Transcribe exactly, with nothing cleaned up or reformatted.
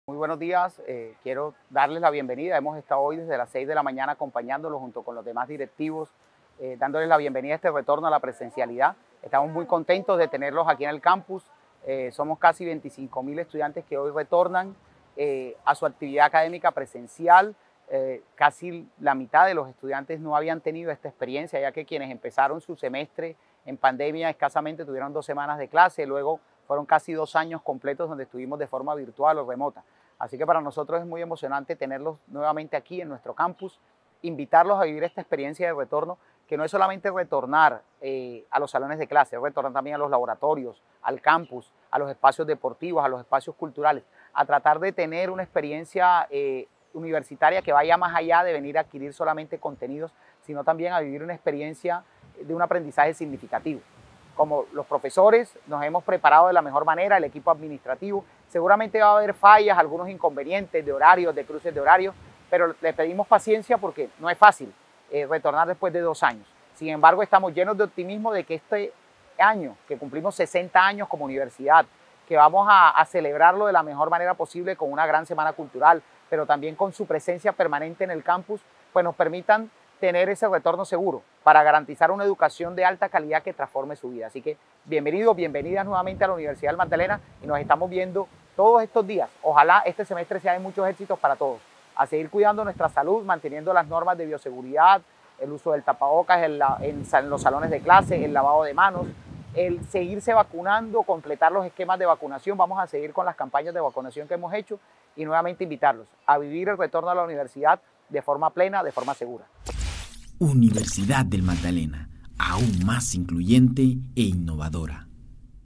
Muy buenos días, eh, quiero darles la bienvenida. Hemos estado hoy desde las seis de la mañana acompañándolos junto con los demás directivos, eh, dándoles la bienvenida a este retorno a la presencialidad. Estamos muy contentos de tenerlos aquí en el campus. Eh, somos casi veinticinco mil estudiantes que hoy retornan eh, a su actividad académica presencial. Eh, casi la mitad de los estudiantes no habían tenido esta experiencia, ya que quienes empezaron su semestre en pandemia escasamente tuvieron dos semanas de clase, luego fueron casi dos años completos donde estuvimos de forma virtual o remota. Así que para nosotros es muy emocionante tenerlos nuevamente aquí en nuestro campus, invitarlos a vivir esta experiencia de retorno, que no es solamente retornar eh, a los salones de clase, es retornar también a los laboratorios, al campus, a los espacios deportivos, a los espacios culturales, a tratar de tener una experiencia eh, universitaria que vaya más allá de venir a adquirir solamente contenidos, sino también a vivir una experiencia de un aprendizaje significativo. Como los profesores nos hemos preparado de la mejor manera, el equipo administrativo, seguramente va a haber fallas, algunos inconvenientes de horarios, de cruces de horarios, pero le pedimos paciencia porque no es fácil eh, retornar después de dos años. Sin embargo, estamos llenos de optimismo de que este año, que cumplimos sesenta años como universidad, que vamos a, a celebrarlo de la mejor manera posible con una gran semana cultural, pero también con su presencia permanente en el campus, pues nos permitan tener ese retorno seguro para garantizar una educación de alta calidad que transforme su vida. Así que bienvenidos, bienvenidas nuevamente a la Universidad del Magdalena y nos estamos viendo todos estos días. Ojalá este semestre sea de muchos éxitos para todos. A seguir cuidando nuestra salud, manteniendo las normas de bioseguridad, el uso del tapabocas en, la, en, en los salones de clase, el lavado de manos, el seguirse vacunando, completar los esquemas de vacunación. Vamos a seguir con las campañas de vacunación que hemos hecho y nuevamente invitarlos a vivir el retorno a la universidad de forma plena, de forma segura. Universidad del Magdalena, aún más incluyente e innovadora.